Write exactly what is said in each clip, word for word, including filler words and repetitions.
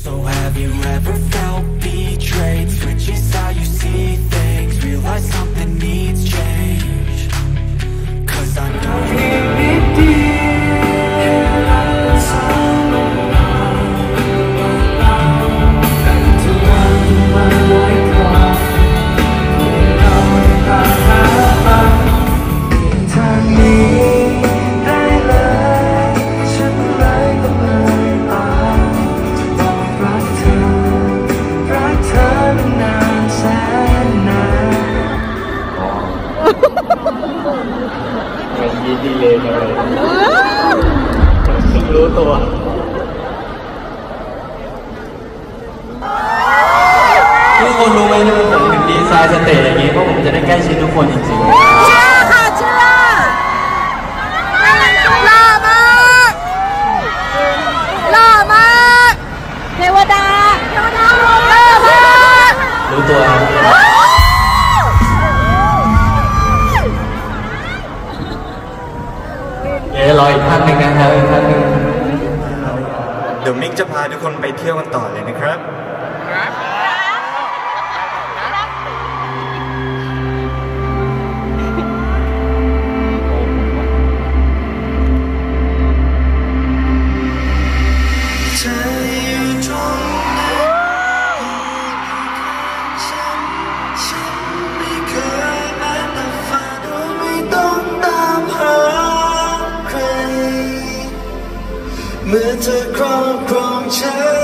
So have you ever felt betrayed? Switches how you see things. Realize something needs change. Cause I know you needดีเลยเลยเพิ่งรู้ตัวทุกคนรู้ไหมที่ผมถึงดีไซน์สเตจอย่างนี้เพราะผมจะได้ใกล้ชิดทุกคนจริงๆเชื่อค่ะเชื่อหล่อมากหล่อมากเทวดาเทวดาหล่อมากรู้ตัวเดี๋ยวรออีกท่านหนึ่งนะครับอีกท่านหนึ่งเดี๋ยวมิกจะพาทุกคนไปเที่ยวกันต่อเลยนะครับเมื่อเธอครอบครองฉัน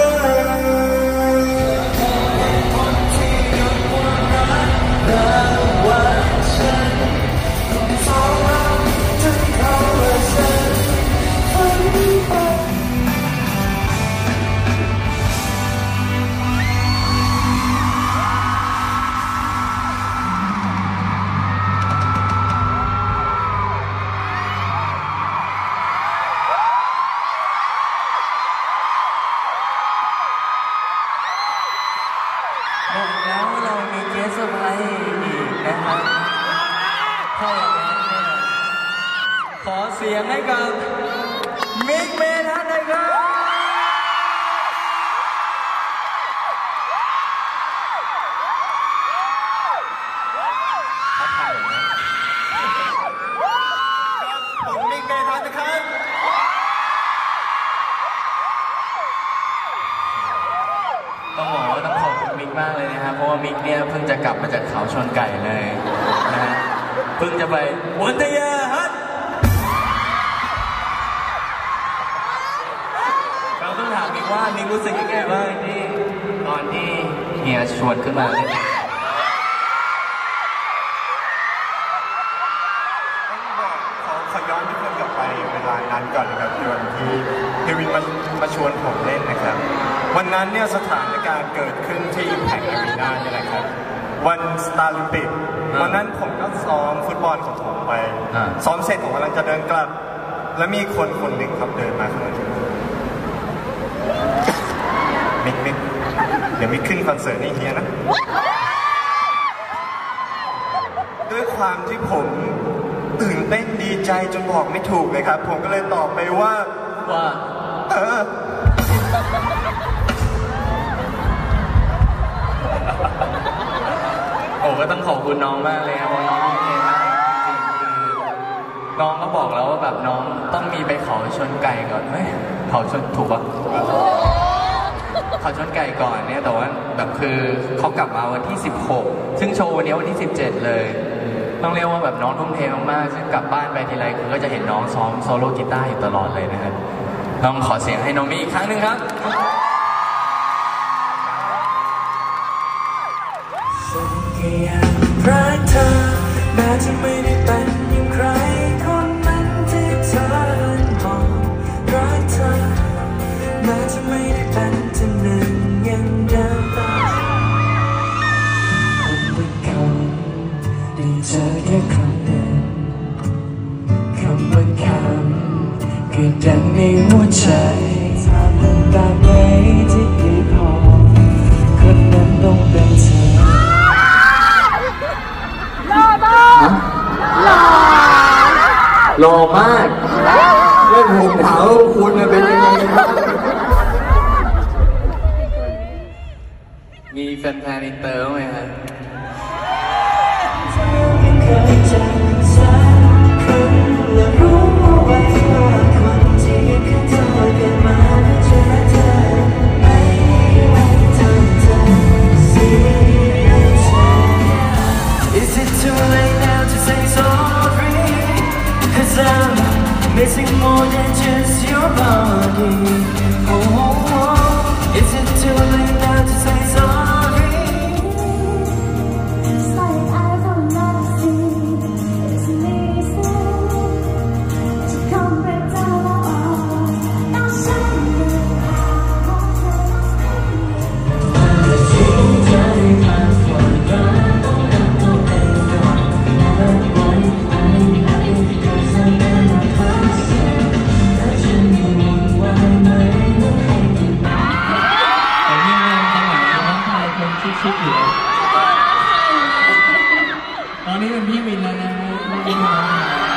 บอกแล้วว่าเรามีเกสต์เซอร์ไพรส์อีกนะครับถ้าอย่างนั้นเนี่ยขอเสียงให้กับมิกเมทัศน์หน่อยครับผมมิกเมทัศน์นะครับต้องบอกว่าต้องขอบคุณมิกมากเลยนะครับเพราะว่ามิกเนี่ยเพิ่งจะกลับมาจากเขาชนไก่เลยนะฮะเพิ่งจะไปวันทยาฮัทเราต้องถามมิกว่ามิกรู้สึกยังไงบ้างที่ตอนที่เฮียชวนขึ้นมาเลยต้องบอกขอขอย้อนทุกคนกลับไปเวลานั้นก่อนนะครับวันที่เฮวินมามาชวนผมเล่นนะครับวันนั้นเนี่ยสถานการณ์เกิดขึ้นที่อิมแพคอารีนาเนี่ยแหละครับวันสตาร์ลิมปิกวันนั้นผมก็ซ้อมฟุตบอลของผมไปซ้อมเสร็จผมกำลังจะเดินกลับแล้วมีคนคนหนึ่งครับเดินมาข้างหลังมิกมิกเดี๋ยวมิกขึ้นคอนเสิร์ตนี่เฮียนะด้วยความที่ผมตื่นเต้นดีใจจนบอกไม่ถูกเลยครับผมก็เลยตอบไปว่าว่าเออโอ้ก็ต้องขอบคุณน้องมากเลยครับเพราะน้องโอเคมากจริงๆคือน้องก็บอกแล้วว่าแบบน้องต้องมีไปเขาชนไก่ก่อนเฮ้ยเขาชนถูกปะเขาชนไก่ก่อนเนี่ยแต่ว่าแบบคือเขากลับมาวันที่สิบหกซึ่งโชว์วันนี้วันที่สิบเจ็ดเลยต้องเรียกว่าแบบน้องทุ่มเทมากๆซึ่งกลับบ้านไปทีไรคือก็จะเห็นน้องซ้อมโซโล่กีตาร์อยู่ตลอดเลยนะครับต้องขอเสียงให้น้องมีอีกครั้งหนึ่งครับฉันก็ยังรักเธอแม้จะไม่ได้เป็นอย่างใครคนนั้นที่เธอมองรักเธอแม้จะไม่ได้เป็นที่หนึ่งยังเดิมตามคำว่าคำได้เจอแค่ครั้งเดียวคำว่าคำคือดังในหัวใจถามเป็นแบบไหนที่ดีพอคนนั้นต้องเป็นเธอหล่อมากหล่อหล่อมากเรื่องผมถามว่าคุณเป็นยังไงบ้างมีแฟนๆอินเตอร์ไหมครับ Missing more than just your body. Oh, oh, oh. Is it too late now to say sorry? It's like I will not see. It's amazing to come back down my arms. Now shining the dream time has gone down. Don't know anyone. Never one. I'm happy because I'm never home. ชิคๆอยู่ตอนนี้เป็นพี่วินแล้วนะพี่น้อง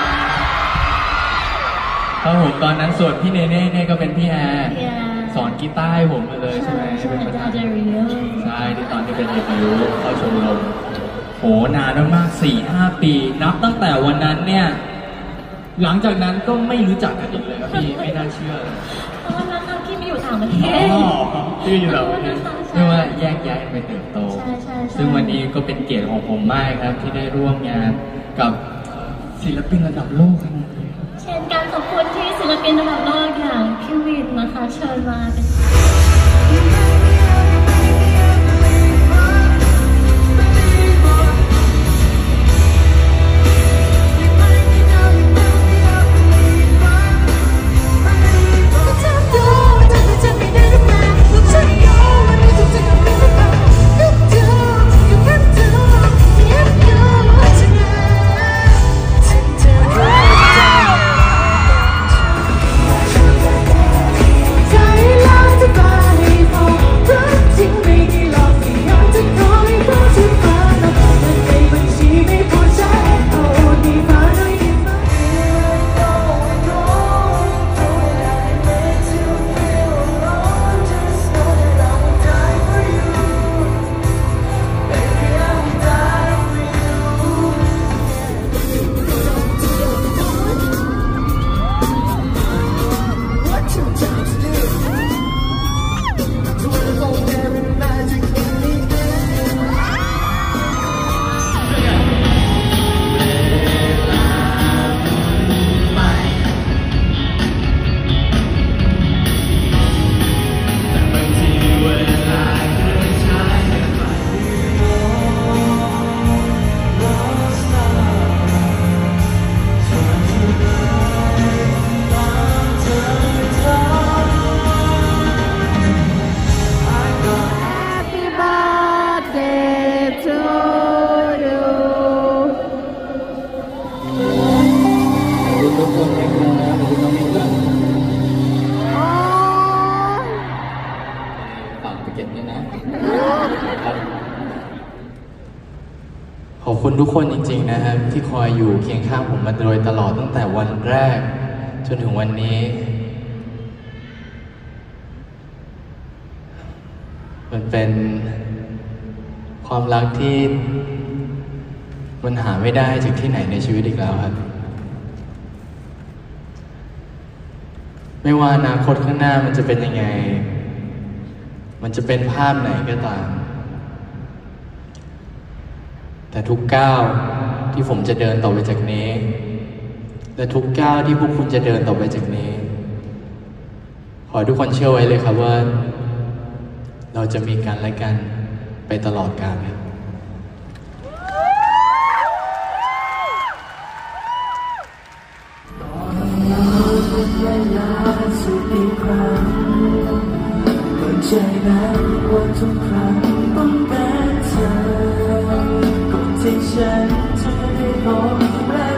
ครับผมตอนนั้นส่วนพี่เนเน่เนี่ยก็เป็นพี่แอร์สอนกีตาร์ให้ผมเลยใช่ไหมเป็นประธานใช่ที่ตอนที่เป็นเด็กอายุเข้าชมรมโหนานมากสี่ห้าปีนับตั้งแต่วันนั้นเนี่ยหลังจากนั้นก็ไม่รู้จักกันอีกเลยครับพี่ไม่น่าเชื่อเลยเพราะว่านั้นพี่ไม่อยู่ต่างประเทศอ๋อพี่อยู่ต่างประเทศเรียกว่าแยกย้ายไปเติบโตซึ่งวันนี้ก็เป็นเกียรติของผมมากครับที่ได้ร่วมงานกับศิลปินระดับโลกขนาดนี้เช่นการขอบคุณที่ศิลปินระดับโลกอย่างพี่วินนะคะเชิญมาเป็นขอบคุณทุกคนจริงๆนะครับที่คอยอยู่เคียงข้างผมมาโดยตลอดตั้งแต่วันแรกจนถึงวันนี้มันเป็นความรักที่มันหาไม่ได้จากที่ไหนในชีวิตอีกแล้วครับไม่ว่าอนาคตข้างหน้ามันจะเป็นยังไงมันจะเป็นภาพไหนก็ตามแต่ทุกก้าวที่ผมจะเดินต่อไปจากนี้และทุกก้าวที่พวกคุณจะเดินต่อไปจากนี้ขอให้ทุกคนเชื่อไว้เลยครับว่าเราจะมีกันและกันไปตลอดกาลครับใจนั้นว่าทุกครั้งต้องเป็นเธอก่อนที่ฉันจะได้พบ